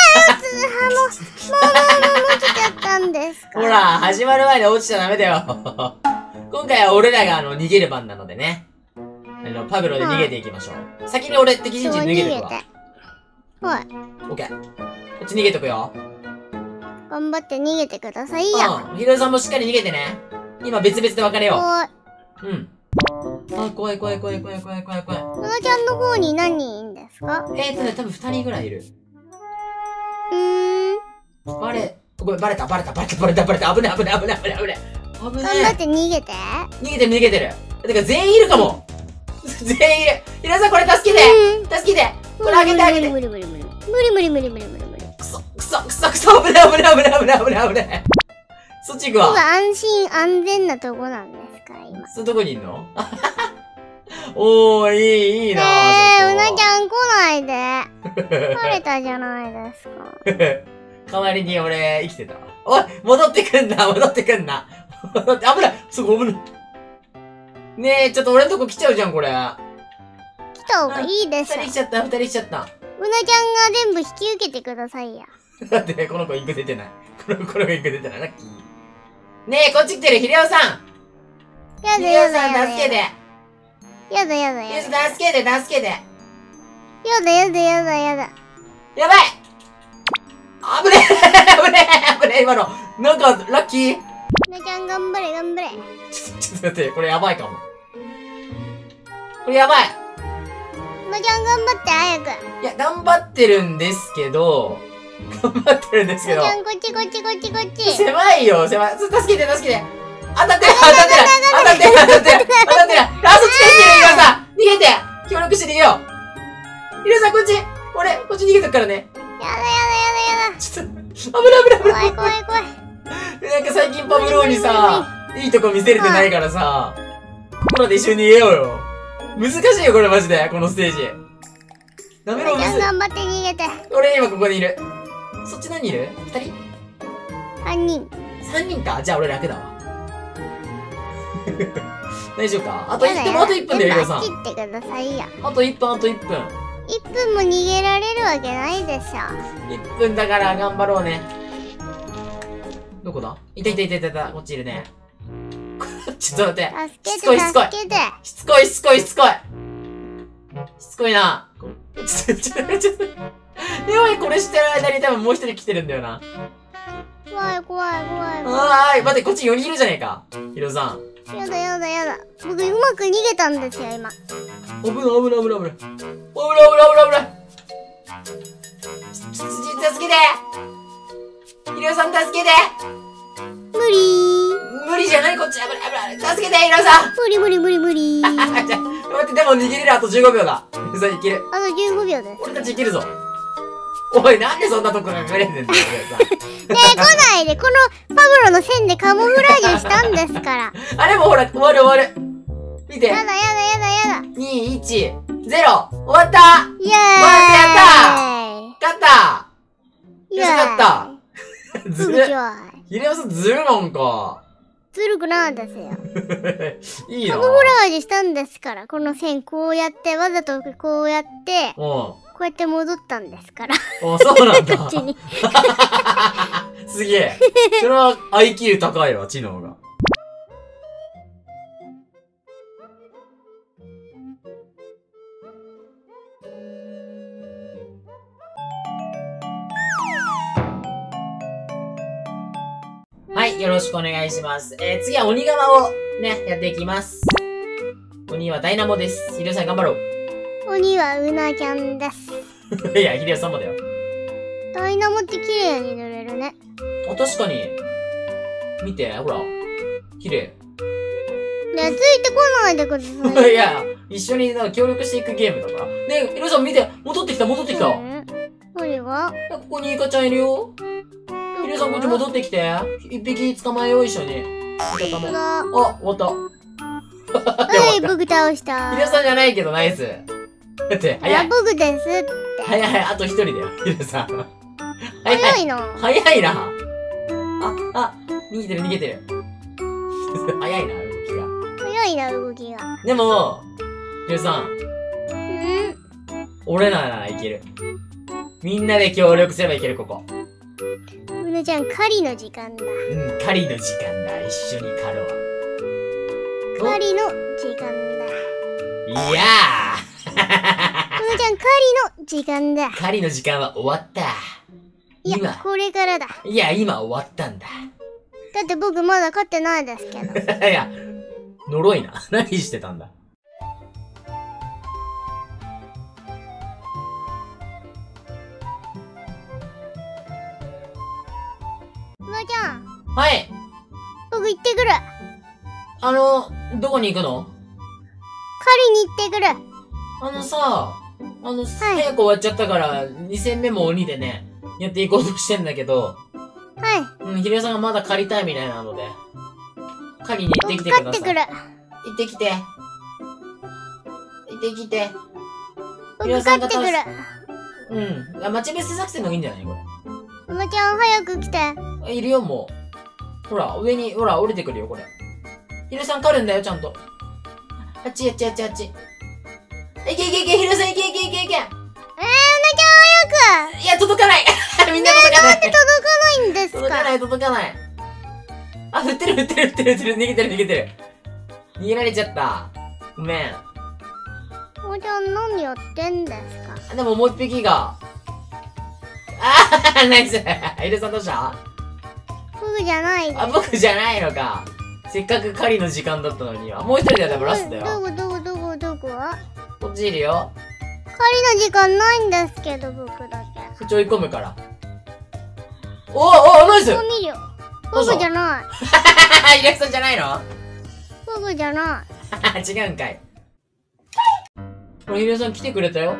落ちちゃったんですか。 ほら、始まる前に落ちちゃダメだよ。今回は俺らが逃げる番なのでね。パブロで逃げていきましょう。先に俺敵陣地に逃げていくわ。 はい。 オッケー。こっち逃げとくよ。 頑張って逃げてくださいや。 うん。ヒロさんもしっかり逃げてね。今別々で別れよはい。 う。うん。あ、怖い怖い怖い怖い怖い怖い怖い。 うなちゃんの方に何人いんですか？ 多分2人ぐらいいる。バレた。危ない。危ない。 頑張って逃げて。 逃げてる。てか全員いるかも。全員いる。ヒロさんこれ助けて。助けて。これあげて。 無理。 くそ。危ない。そっち行くわ。 僕安心安全なとこなんですから、今。 そのどこにいんの？おー、いいなうなちゃん来ないで。バレたじゃないですか。 代わりに俺、生きてたわ。おい戻ってくんな危ないそこ危ない。ねえ、ちょっと俺のとこ来ちゃうじゃん、これ。 来た方がいいです。 二人来ちゃった。 うなちゃんが全部引き受けてくださいや。 だって、この子インク出てない。この子インク出てない。ラッキー。ねえ、こっち来てる、ヒレオさん。 やだ。 ヒレオさん、助けて。 やだ。 助けて。 やだ。 やばい危ねえ今の。なんか、ラッキー。 うなちゃん頑張れ。 ちょっと待って、これやばいかも。これやばい。 うなちゃん頑張って、早く。 いや、頑張ってるんですけど。うなちゃん、 こっち。 狭いよ、助けて。当たってる。あ、そっちが来てる、ヒロさん。逃げて。協力して逃げよう。ヒロさん、こっち逃げとくからね。 やだ。 ちょっと、危ない。 怖い。 なんか最近パブローにさ、いいとこ見せれてないからさ、コラで一緒に逃げようよ。難しいよ、これマジで、このステージ。なめろう、 頑張って逃げて。 俺今ここにいる。そっち何人いる？ 2 人？ 3人。 3人か。じゃあ俺楽だわ。大丈夫か？あと1分だよ、ヒロさん。 切ってくださいや。 あと1分。 1分も逃げられるわけないでしょ。 1分だから頑張ろうね。どこだ？いた。こっちいるね。ちょっと待って。しつこい。しつこいな。ちょっと。やばい、これしてる間に多分もう一人来てるんだよな。 怖い。 待って、こっち4人いるじゃねえか。ヒロさん。 やだやだやだ。僕うまく逃げたんですよ、今。 危ない。助けて。ヒロさん助けて。 無理無理じゃない、こっち。危ない。助けて、ヒロさん。 無理。 じゃ、待って、でも逃げれる。あと15秒だ。ヒロさんいける。 あと15秒です。 俺たちいけるぞ。おい、なんでそんなとこが隠れてんだよ、ヒロさん。 ねえ、来ないで。このパブロの線でカモフラージュしたんですから。 あれもほら、終わる。見て。 やだ。 2、1、0。終わった。 イエーイ。 勝ったイエーイ。 勝ったずる。 すぐちょい。 ヒロさんずるなんか。 ずるくないですよ。 いいな。 カモフラージュしたんですから。この線こうやって、わざとこうやって、こうやって戻ったんですから。 そうなんだ。 こっちに。 すげえ。それは IQ 高いわ、知能が。はい、よろしくお願いします。次は鬼釜をね、やっていきます。鬼はダイナモです。ヒデさん頑張ろう。 鬼はうなキャンです。 いや、ヒデさんもだよ。 ダイナモって綺麗に塗れるね。 あ、確かに。見て、ほら。綺麗。 ね、ついてこないでください。 いや、一緒に協力していくゲームだから。ねえ、ヒデさん見て、戻ってきた。 何が？ ここにイカちゃんいるよ。ヒデさんこっち戻ってきて。一匹捕まえよう、一緒に。イカ玉。あ、終わった。 はい、僕倒した。 ヒデさんじゃないけど、ナイス。だって、早い。 僕ですって。 早い、あと一人だよ、ヒデさん。 早いな。 早いな。逃げてる。早いな、動きが。 早いな、動きが。 でも、ヒデさん。俺らならいける。みんなで協力すればいける、ここ。 うなちゃん、狩りの時間だ。 狩りの時間だ。一緒に狩ろう。 狩りの時間だ。 いやーうなちゃん、狩りの時間だ。 狩りの時間は終わった。 いや、これからだ。 いや、今終わったんだ。 だって僕まだ勝ってないですけど。 いや、呪いな。何してたんだ。 うなちゃん。 はい。 僕行ってくる。 どこに行くの？ 狩りに行ってくる。 早く終わっちゃったから、2戦目も鬼でね、やっていこうとしてんだけど、 はい。 ヒデさんがまだ狩りたいみたいなので、狩りに行ってきてください。 行ってきて。 僕勝ってくる。 待ち伏せ作戦の方がいいんじゃないこれ。 うなちゃん早く来て。 いるよ、もう。ほら、上に、ほら、降りてくるよ、これ。ヒデさん狩るんだよ、ちゃんと。あっち。いけ、ヒデさん、いけ。 うなちゃん早く。 いや、届かないみんな届かない。 なんで届かないんですか？ 届かない。あ、振ってる。逃げてる。逃げられちゃった。ごめん。 うなちゃん何やってんですか？ でももう一匹が。ナイス。ヒデさんどうした？ 僕じゃないです。 僕じゃないのか。せっかく狩りの時間だったのには。もう一人だよ、ラストだよ。 どこ？ こっちいるよ。 狩りの時間ないんですけど、僕だけ。 そっち追い込むから。ナイス！ 僕じゃない。 ヒデさんじゃないの？ 僕じゃない。 違うんかい。ヒデさん来てくれたよ。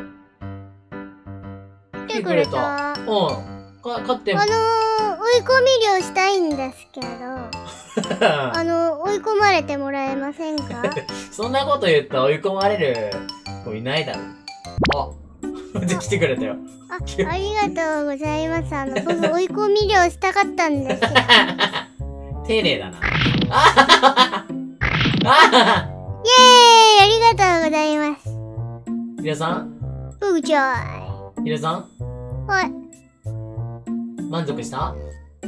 来てくれた。 勝ってん。 追い込み漁したいんですけど、追い込まれてもらえませんか？ そんなこと言ったら追い込まれる子いないだろ。で、来てくれたよ。 ありがとうございます。僕追い込み漁したかったんですよ。 丁寧だな。 イエーイ、ありがとうございます。 ヒデさん？ 僕ちょい。 ヒデさん？ はい。 満足した？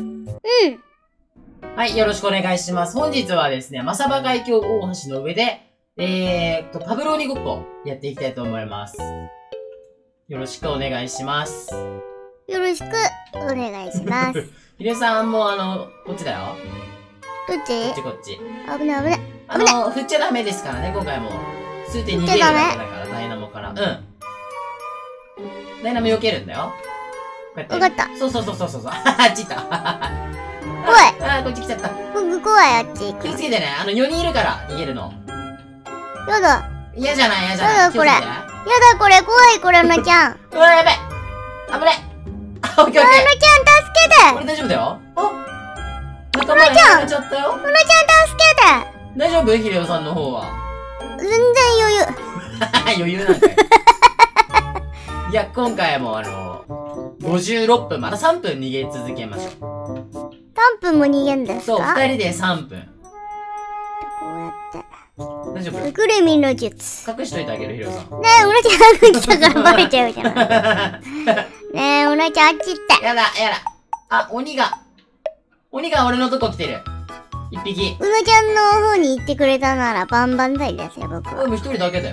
はい、よろしくお願いします。本日はですね、マサバ海峡大橋の上で、パブロ鬼ごっこやっていきたいと思います。よろしくお願いします。 よろしくお願いします。 ヒデさんもこっちだよ。 どっち？ こっち。 危ない。 振っちゃダメですからね、今回も。数点逃げるだけだから、ダイナモから。うん。ダイナモ避けるんだよ。こうやって。 わかった。 そう。あっち行った。 怖い。 あ、こっち来ちゃった。 僕怖い、あっち行く。 気をつけてね。4人いるから、逃げるの。 やだ。 嫌じゃない。 やだ、これ。やだ、これ、怖い、これ、なちゃん。 うわ、やべ。危ね。あ、オッケーオッケー。 なちゃん、助けて。 これ大丈夫だよ。あ、仲間なちゃんやられちゃったよ。 なちゃん、助け大丈夫ヒレオさんの方は。 て。全然余裕。 余裕なんかい。いや、今回も56分、また3分逃げ続けましょう。 3分も逃げんですか？ そう、2人で3分。 こうやって。 大丈夫？ くるみの術。 隠しといてあげる、ヒロさん。 ねえ、うなちゃん来たからバレちゃうじゃん。ねえ、うなちゃんあっち行って。 やだ。あ、鬼が俺のとこ来てる。1匹。 うなちゃんの方に行ってくれたなら万々歳ですよ、僕は。 でも1人だけだよ。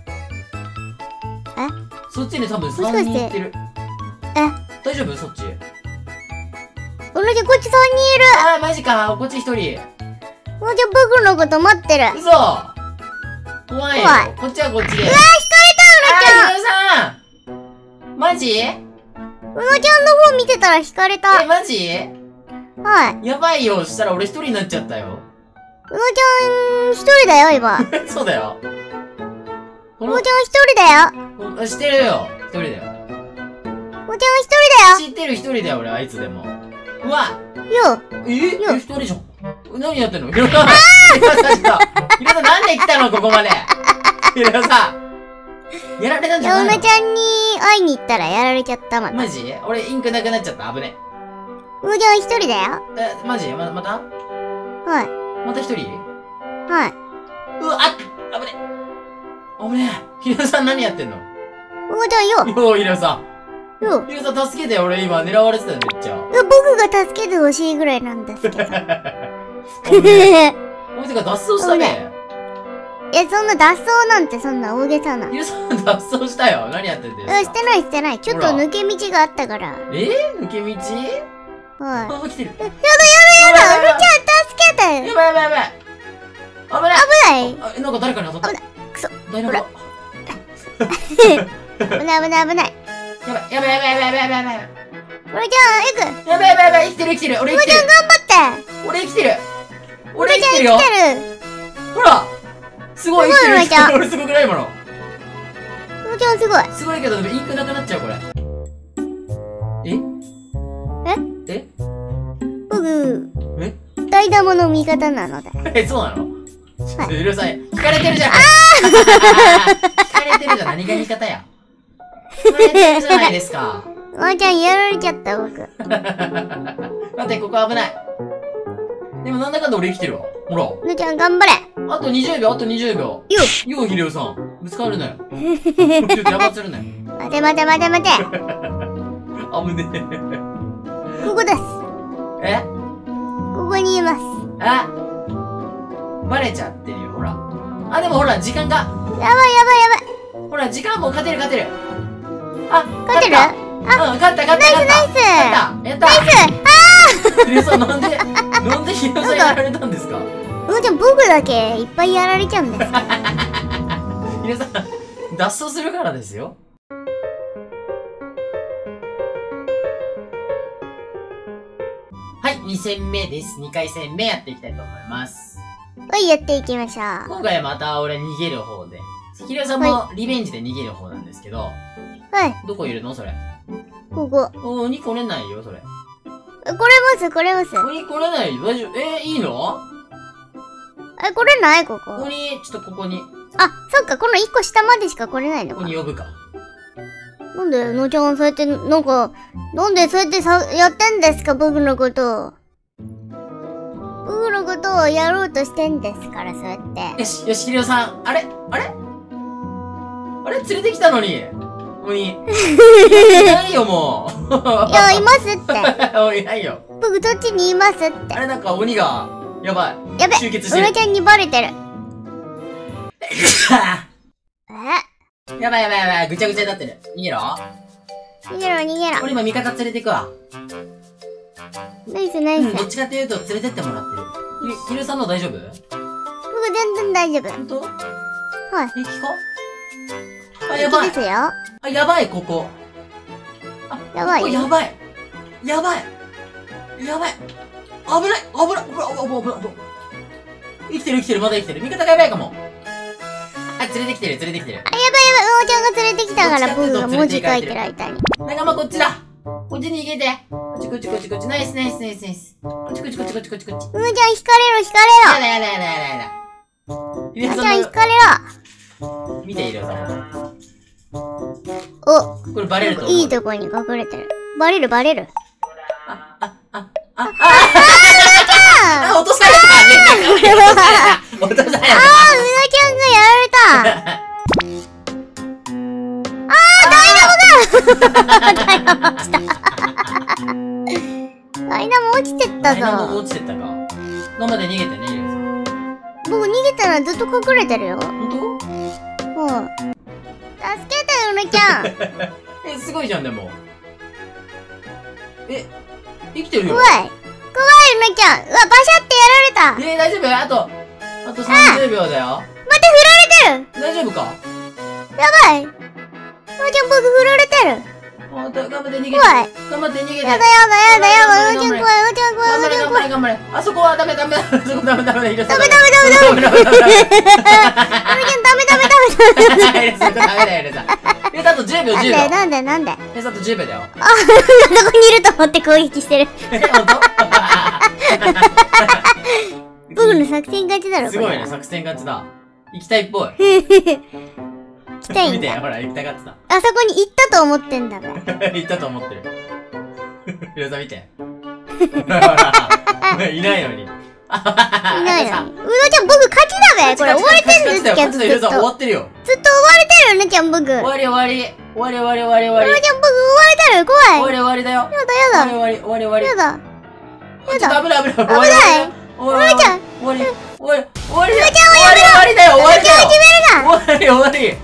え？ そっちに多分もしか 3 して人行ってる。大丈夫そっち。 うなちゃんこっち3人いる。 あー、マジか。こっち1人。 うなちゃん僕のこと待ってる。 嘘怖いよ。 怖いこっちはこっちで。 うわ、引かれた、うなちゃん。 ヒロさんマジ？ うなちゃんの方見てたら引かれた。 マジ？ はい。 やばいよ。したら俺1人になっちゃったよ。 うなちゃん一人だよ、今。うなちゃんそうだよ。 一人だよ。 知ってるよ。1人だよ。 うなちゃん一人知ってる1人だよ、俺、あいつでも。うわだよ。よ。 1人じゃん。何やってんのヒロさん。ヒロさん、なんで来たのここまで。ヒロさん。やられたんじゃないの？ うなちゃんに会いに行ったらやられちゃったまた。 マジ？俺、インクなくなっちゃった。危ね。 うなちゃん一人だよ。 マジ？またはい。 また1人？ はい。 うわ、危ね。危ねえ。ヒロさん何やってんの？ うなちゃんよ。 ヒロさん。 よ。 ヒロさん助けて、俺今狙われてたよ、めっちゃ。 僕が助けてほしいぐらいなんですけど。 お前が脱走したね。 いや、そんな脱走なんてそんな大げさな。 ヒロさん脱走したよ。何やってんですか？ してない。ちょっと抜け道があったから。 抜け道？ はい。 あ、来てる。 やだ、うなちゃん助けて。 やばい。危ない。 危ない。 なんか誰かに当たった。 くそ。 大丈夫？ 危ない。 やばい。 うなちゃん、行く。 生きてる。俺うなち生きてる。 ゃん頑張って。 俺生きてる。俺うなちゃん生きてるよ。 生きてる。 ほらすごい生きてる。 すごいちゃん俺すごくないもの。 うなちゃんすごい。 すごいけど、でもインクなくなっちゃう、これ。 僕、 えダイナモの味方なので。 そうなの？うるさい。引かれてるじゃん。引かれてるじゃん。何が味方や。引かれてるじゃないですか。 うなちゃんやられちゃった、僕。 待って、ここ危ない。でもなんだかんだ俺生きてるわ。ほら。 うなちゃん頑張れ。 あと20秒。 よよ、ヒレオさん。ぶつかるなよ。ちょっと邪魔するなよ。 待て。 危ねここです。 え。 ここにいます。 バレちゃってるよ、ほら。でもほら、時間が。 やばい。 ほら、時間もう勝てる。 勝てる？ 勝った。勝った。 ナイス。 やったヒレオさん、なんでヒレオさんやられたんですか？ うなちゃん僕だけいっぱいやられちゃうんです。 ヒレオさん、脱走するからですよ。はい、2戦目です。2回戦目やっていきたいと思います。 はい、やっていきましょう。 今回はまた俺逃げる方で。ヒレオさんもリベンジで逃げる方なんですけど。 はい。 どこいるのそれ。 ここ。 鬼来れないよ、それ。 これます。 鬼来れないよ、大丈夫。いいの？ 来れないここ。 鬼、ちょっとここに。 そっか、この1個下までしか来れないのか。 鬼呼ぶか。 なんで、のちゃんそうやって、なんでそうやってやってんですか、僕のことを。僕のことをやろうとしてんですから、そうやって。 よし、ヒレオさん。あれ連れてきたのに。鬼。いないよ、もう。 いや、いますって。 いないよ。 僕、そっちにいますって。 なんか鬼が、やばい。 やべ、 集結してる。 うなちゃんにバレてる。 やばい。ぐちゃぐちゃになってる。逃げろ。 逃げろ。 俺今味方連れてくわ。 ナイス。 どっちかっていうと連れてってもらってる。ヒレさんの大丈夫？ 僕全然大丈夫。 本当？ はい。 平気か？あ、やばい。 平気ですよ。 あ、やばい、ここ。あ、 やばいここやばい。やばい。やばい。危ない。危ない。危ない。危ない。危ない。生きてる、生きてる。まだ生きてる。味方がやばいかも。あ、連れてきてる、連れてきてる。 あ、やばいやばい。おーちゃんが連れてきたから、僕が文字書いてる間に。 仲間こっちだ。こっちに逃げて。こっちこっちこっちこっち。ナイスナイスナイスナイス。こっちこっちこっちこっちこっちこっち。 うーちゃん、引かれろ、引かやだやだやだやだやだ。 れろ。うーちゃん、引かれ見ているよ、さん。 ろ。お、 これバレると思う。 いいとこに隠れてる。バレる、バレる。 あ、落とされた。落とされた。落とされた。 うなちゃんがやられた。ダイナモ落ちた。ダイナモ落ちてったぞ。 頑張って逃げてね、イリオさん。 僕逃げたらずっと隠れてるよ。 本当？ うん。助けて、うなちゃん。 すごいじゃん、でも。生きてるよ。 怖い。怖い、うなちゃん。うわ、バシャってやられた。 大丈夫？あと30秒だよ。 待って、振られてる。 大丈夫か？ やばい。うなちゃん、僕振られてる。 頑張って逃げて。 怖い。 頑張って逃げて。 やだやだやだ、うなちゃん怖い、うなちゃん怖い、うなちゃん怖い。 頑張れ。あそこはダメ。あそこダメ。 ダメ。うなちゃんダメ。うなちゃんダメ。 そこダメだよ、あと10秒。 なんであと10秒だよ。 あ、どこにいると思って攻撃してる。 本当？ 僕の作戦勝ちだろ、 すごいね、作戦勝ちだ。行きたいっぽい。 来たい見て、 んだ。 ほら、行きたがってた。 あそこに行ったと思ってんだべ。 行ったと思ってる。ヒロさん見て。ほら、いないのに。 いないのに。うなちゃん、僕勝ちだべ。これ終われてんですけど、ずっと。 ヒロさん終わってるよ。 ずっと終われてる、うなちゃん、僕。うなちゃん、僕終われてる。怖い。 終わりだよ。 やだ。 終わり。 やだ。 危ない。 危ない。 終わり。 うなちゃん。 終わりだよ。終わり。 うなちゃん、始めるな。 終わり。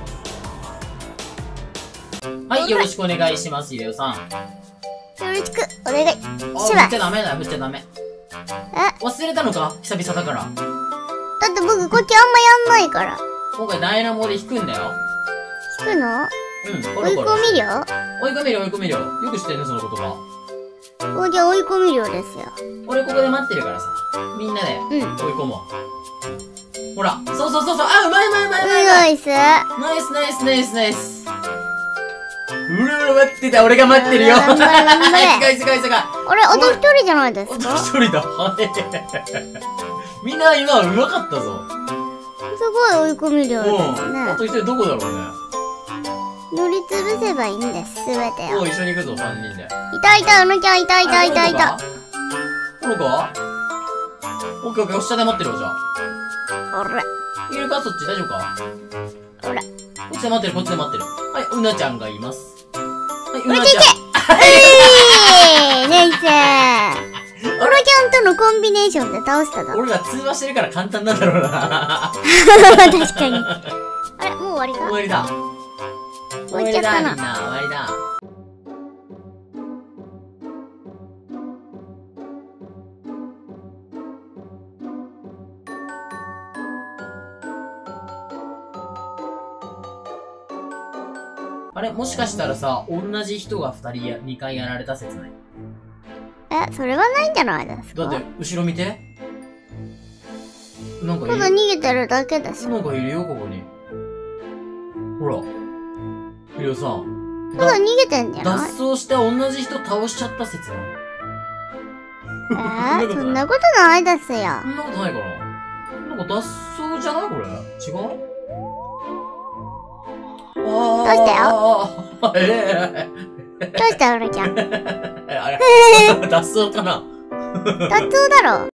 はい、よろしくお願いします、ゆうさん。 よろしくお願いし振ます。 っちゃダメだよ、振っちゃダメ。忘れたのか？久々だから。 だって僕こっちあんまやんないから。 今回ダイナモで引くんだよ。 引くの？ うん、 追い込み量？ 追い込み量。よく知ってんね、その言葉。 じゃあ追い込み量ですよ。 俺ここで待ってるからさ。みんなで追い込もう。ほら、そう。あ、うまい。 ナイス。 ナイス。待ってた、俺が待ってるよ。 頑張れ。 すごい。 あれ、あと一人じゃないですか？ 一人だ。みんな今うまかったぞ。 すごい追い込み量ですあとね。 一人どこだろうね。 乗りつぶせばいいんです、すべてを。 一緒に行くぞ、3人で。 いた、うなちゃん、いた。 この子はオッケー、下で待ってるわ、じゃあ。 あれ。 いけるか、そっち、大丈夫か？ あれ。 こっちで待ってる。はい、うなちゃんがいます。はい、ううなちゃん。ナイス。うなちゃんとのコンビネーションで倒したぞ。 俺ら通話してるから簡単なんだろうな。 確かに。あれ、もう終わりか？ 終わりだ。 終わっちゃったな。 みんな、終わりだ。あれもしかしたらさ、同じ人が2回やられた説ない？ それはないんじゃないですか？ だって、後ろ見て。なんかただ逃げてるだけですよ。 なんかいるよ、ここに。ほら。ヒロさん。 ただ逃げてんじゃない？ 脱走して同じ人倒しちゃった説ない？ そんなことないですよ。 そんなことないかな？なんか脱走じゃないこれ？違う？ どうしたよ？ どどうしたうなちゃん？ あれ脱走かな？ 脱走だろ。